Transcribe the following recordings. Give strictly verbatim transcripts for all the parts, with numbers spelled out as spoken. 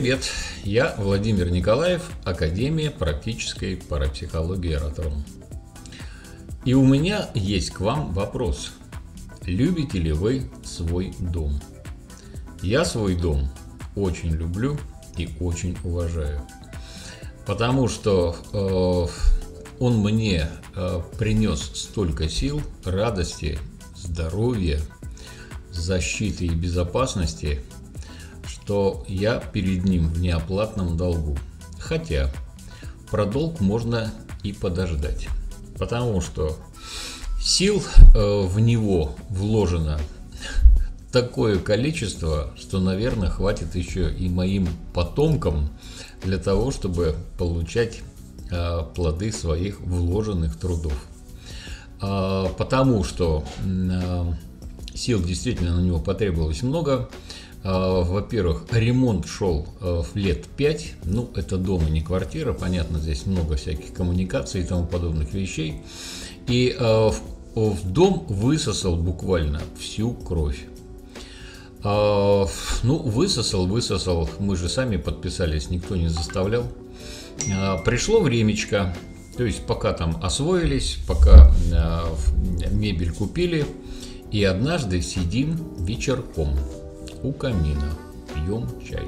привет! Я Владимир Николаев, Академия практической парапсихологии Ораторум. И у меня есть к вам вопрос. Любите ли вы свой дом? Я свой дом очень люблю и очень уважаю, потому что э, он мне э, принес столько сил, радости, здоровья, защиты и безопасности, что я перед ним в неоплатном долгу. Хотя про долг можно и подождать, потому что сил э, в него вложено такое количество, что, наверное, хватит еще и моим потомкам для того, чтобы получать э, плоды своих вложенных трудов. Э, потому что э, сил действительно на него потребовалось много. Э, во-первых, ремонт шел э, в лет пять. Ну, это дом и не квартира. Понятно, здесь много всяких коммуникаций и тому подобных вещей. И э, в, в дом высосал буквально всю кровь. А, ну, высосал, высосал, мы же сами подписались, никто не заставлял. А, пришло времечко, то есть пока там освоились, пока а, мебель купили, и однажды сидим вечерком у камина, пьем чай.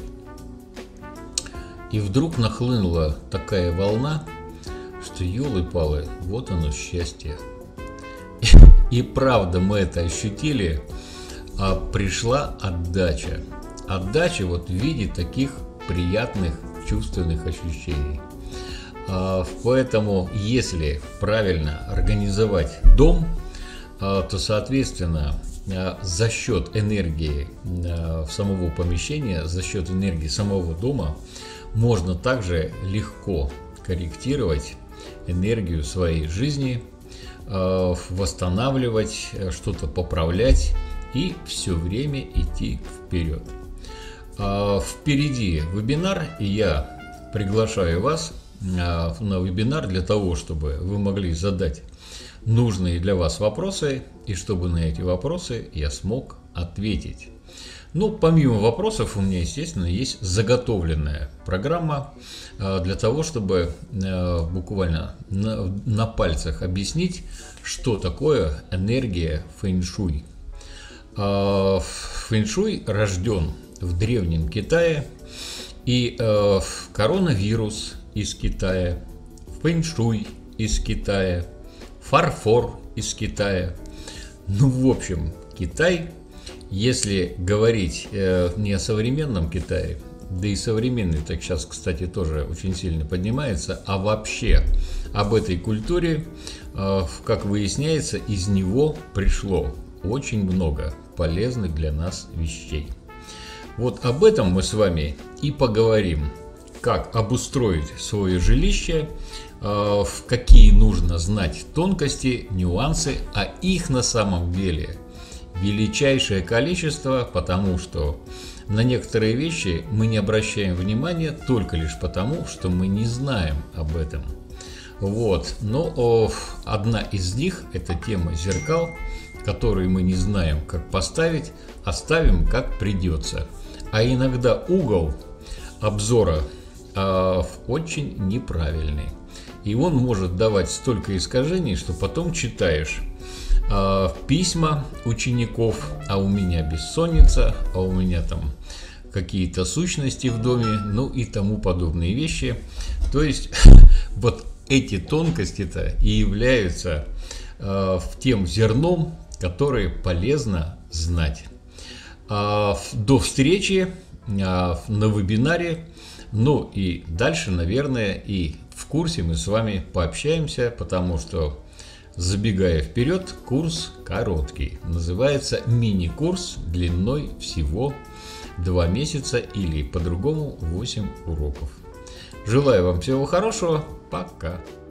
И вдруг нахлынула такая волна, что елы-палы, вот оно счастье. И правда мы это ощутили. А пришла отдача. Отдача вот в виде таких приятных чувственных ощущений. А, поэтому, если правильно организовать дом, а, то, соответственно, а, за счет энергии а, самого помещения, за счет энергии самого дома, можно также легко корректировать энергию своей жизни, а, восстанавливать, что-то поправлять и все время идти вперед. А, впереди вебинар, и я приглашаю вас а, на вебинар для того, чтобы вы могли задать нужные для вас вопросы, и чтобы на эти вопросы я смог ответить. Ну, помимо вопросов, у меня, естественно, есть заготовленная программа а, для того, чтобы а, буквально на, на пальцах объяснить, что такое энергия фэншуй. Фэншуй рожден в Древнем Китае, и э, коронавирус из Китая, фэншуй из Китая, фарфор из Китая. Ну, в общем, Китай, если говорить э, не о современном Китае, да и современный, так сейчас, кстати, тоже очень сильно поднимается, а вообще об этой культуре, э, как выясняется, из него пришло очень много полезных для нас вещей. Вот об этом мы с вами и поговорим. Как обустроить свое жилище, э, какие нужно знать тонкости, нюансы, а их на самом деле величайшее количество, потому что на некоторые вещи мы не обращаем внимания только лишь потому, что мы не знаем об этом. Вот. Но о, одна из них – это тема зеркал, которые мы не знаем, как поставить, оставим как придется. А иногда угол обзора э, очень неправильный. И он может давать столько искажений, что потом читаешь э, письма учеников, а у меня бессонница, а у меня там какие-то сущности в доме, ну и тому подобные вещи. То есть вот эти тонкости-то и являются э, тем зерном, которые полезно знать. А, до встречи а, на вебинаре. Ну и дальше, наверное, и в курсе мы с вами пообщаемся, потому что, забегая вперед, курс короткий. Называется мини-курс длиной всего два месяца или по-другому восемь уроков. Желаю вам всего хорошего. Пока.